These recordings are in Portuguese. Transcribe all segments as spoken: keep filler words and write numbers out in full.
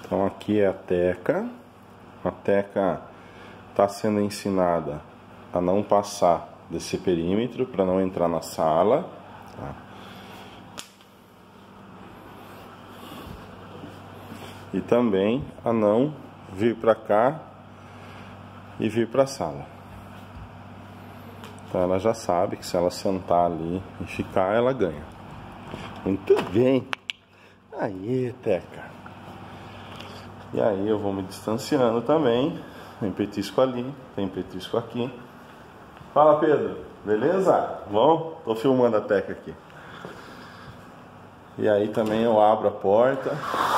Então aqui é a Teca. A Teca está sendo ensinada a não passar desse perímetro para não entrar na sala. Tá? E também a não vir para cá e vir para a sala. Então ela já sabe que se ela sentar ali e ficar, ela ganha. Muito bem. Aí, Teca. E aí eu vou me distanciando também. Tem petisco ali, tem petisco aqui. Fala, Pedro. Beleza? Bom? Tô filmando a Teca aqui. E aí também eu abro a porta.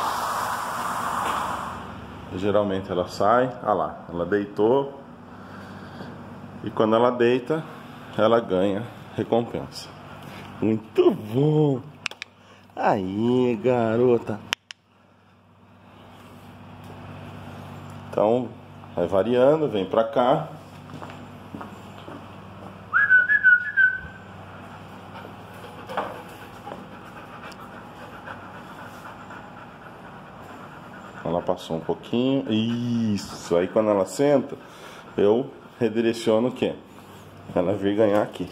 Geralmente ela sai. Ah lá, ela deitou. E quando ela deita, ela ganha recompensa. Muito bom! Aí, garota! Então, vai variando, vem pra cá. Ela passou um pouquinho. Isso! Aí quando ela senta, eu redireciono o quê? Ela vir ganhar aqui.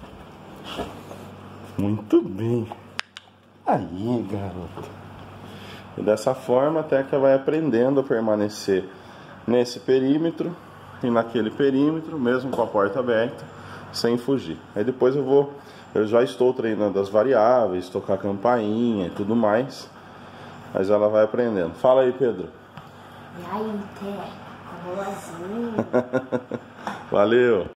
Muito bem. Aí, garota. E dessa forma até que ela vai aprendendo a permanecer nesse perímetro e naquele perímetro, mesmo com a porta aberta, sem fugir. Aí depois eu vou, eu já estou treinando as variáveis, tocar campainha e tudo mais, mas ela vai aprendendo. Fala aí, Pedro. E aí, Teca? Valeu. Valeu.